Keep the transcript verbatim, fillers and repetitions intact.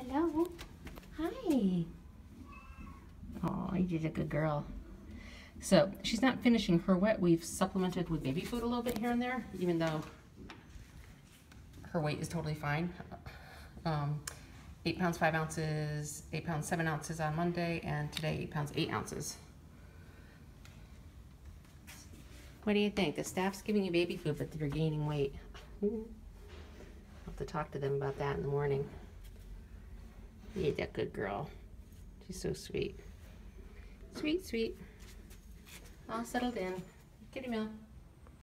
Hello. Hi. Oh, you did a good girl. So she's not finishing her wet. We've supplemented with baby food a little bit here and there, even though her weight is totally fine. Um, eight pounds, five ounces, eight pounds, seven ounces on Monday, and today eight pounds, eight ounces. What do you think? The staff's giving you baby food, but they're gaining weight. I'll have to talk to them about that in the morning. You're that good girl. She's so sweet. Sweet, sweet. All settled in. Kitty meal.